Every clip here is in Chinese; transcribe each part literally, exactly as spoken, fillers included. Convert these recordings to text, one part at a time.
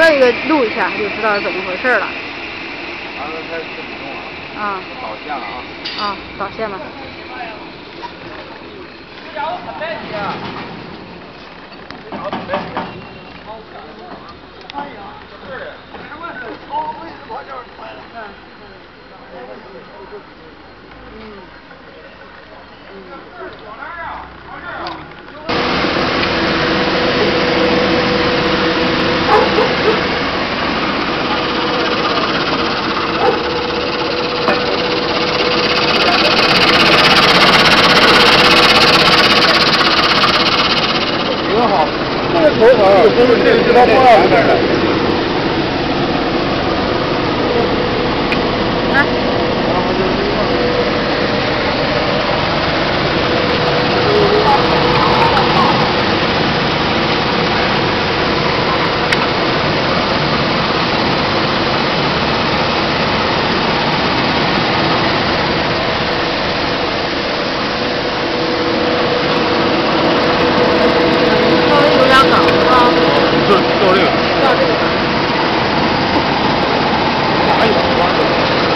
一个录一下，就知道是怎么回事了。 完了，开始启动了。 啊。 导线了啊。 啊，导线了。 这家伙很带劲啊！这家伙很带劲。哎呀，是的，他妈是超位的跑脚出来了。嗯。嗯。嗯。往哪儿啊？往这儿啊？挺好，这个头好，这个这个高波啊，这儿的。 来。 就到这个， 到这个。 哪有光的？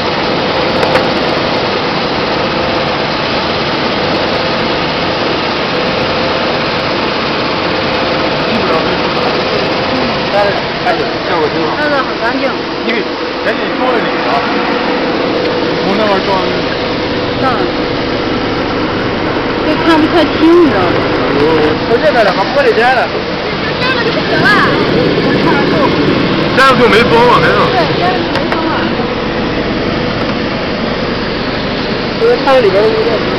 基本上没什么。但是还是效果挺好。 那个很干净。 你给赶紧装在里头，从那边装。 嗯。这看不太清，你知道吗？ 我这边的还玻璃摘了。 摘了就不行了。 摘了就没风了，没事。 对，摘了就没风了。 因为它里边的那个。